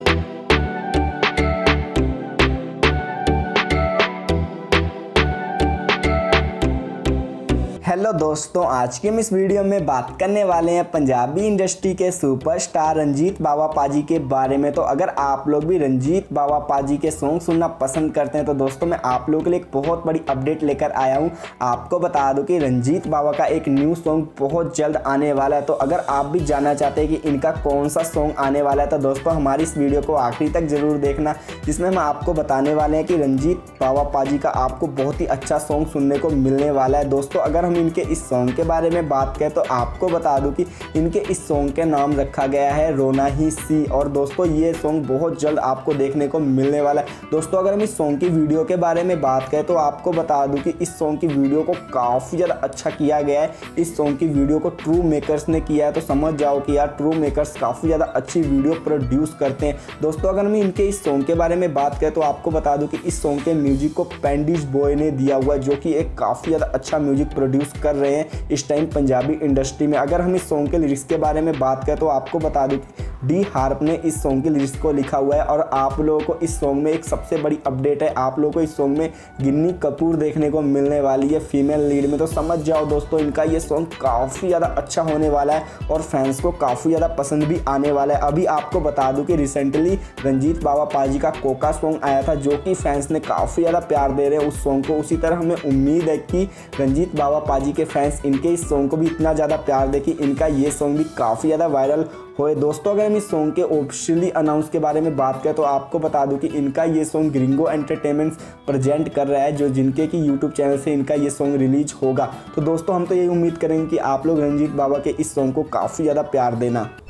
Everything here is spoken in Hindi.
हेलो दोस्तों, आज के हम इस वीडियो में बात करने वाले हैं पंजाबी इंडस्ट्री के सुपरस्टार रंजीत बावा पाजी के बारे में। तो अगर आप लोग भी रंजीत बावा पाजी के सॉन्ग सुनना पसंद करते हैं तो दोस्तों मैं आप लोगों के लिए एक बहुत बड़ी अपडेट लेकर आया हूं। आपको बता दूं कि रंजीत बावा का एक न्यू सॉन्ग बहुत जल्द आने वाला है। तो अगर आप भी जानना चाहते हैं कि इनका कौन सा सॉन्ग आने वाला है तो दोस्तों हमारी इस वीडियो को आखिरी तक जरूर देखना, जिसमें हम आपको बताने वाले हैं कि रंजीत बावा पाजी का आपको बहुत ही अच्छा सॉन्ग सुनने को मिलने वाला है। दोस्तों अगर हम इनके इस सॉन्ग के बारे में बात करें तो आपको बता दूं कि इनके इस सॉन्ग के नाम रखा गया है रोना ही सी। और दोस्तों ये सॉन्ग बहुत जल्द आपको देखने को मिलने वाला है। दोस्तों अगर हम इस सॉन्ग की वीडियो के बारे में बात करें तो आपको बता दूं कि इस सॉन्ग की वीडियो को काफ़ी ज़्यादा अच्छा किया गया है। इस सॉन्ग की वीडियो को ट्रू मेकर्स ने किया है, तो समझ जाओ कि यार ट्रू मेकर्स काफ़ी ज़्यादा अच्छी वीडियो प्रोड्यूस करते हैं। दोस्तों अगर हम इनके इस सॉन्ग के बारे में बात करें तो आपको बता दूं कि इस सॉन्ग के म्यूजिक को पेंडिश बॉय ने दिया हुआ है, जो कि एक काफ़ी ज़्यादा अच्छा म्यूजिक प्रोड्यूस कर रहे हैं इस टाइम पंजाबी इंडस्ट्री में। अगर हम इस सॉन्ग के लिरिक्स के बारे में बात करें तो आपको बता दूं कि डी हार्प ने इस सॉन्ग के लिरिक्स को लिखा हुआ है। और आप लोगों को इस सॉन्ग में एक सबसे बड़ी अपडेट है, आप लोगों को इस सॉन्ग में गिन्नी कपूर देखने को मिलने वाली है फीमेल लीड में। तो समझ जाओ दोस्तों इनका ये सॉन्ग काफ़ी ज़्यादा अच्छा होने वाला है और फैंस को काफ़ी ज़्यादा पसंद भी आने वाला है। अभी आपको बता दूं कि रिसेंटली रंजीत बावा पाजी का कोका सॉन्ग आया था, जो कि फैंस ने काफ़ी ज़्यादा प्यार दे रहे हैं उस सॉन्ग को। उसी तरह हमें उम्मीद है कि रंजीत बावा पाजी के फैंस इनके इस सॉन्ग को भी इतना ज़्यादा प्यार दे कि इनका ये सॉन्ग भी काफ़ी ज़्यादा वायरल होए। दोस्तों अगर हम इस सॉन्ग के ऑफिशियली अनाउंस के बारे में बात करें तो आपको बता दूं कि इनका ये सॉन्ग ग्रिंगो एंटरटेनमेंट प्रेजेंट कर रहा है, जो जिनके कि यूट्यूब चैनल से इनका ये सॉन्ग रिलीज होगा। तो दोस्तों हम तो यही उम्मीद करेंगे कि आप लोग रंजीत बाबा के इस सॉन्ग को काफ़ी ज़्यादा प्यार देना।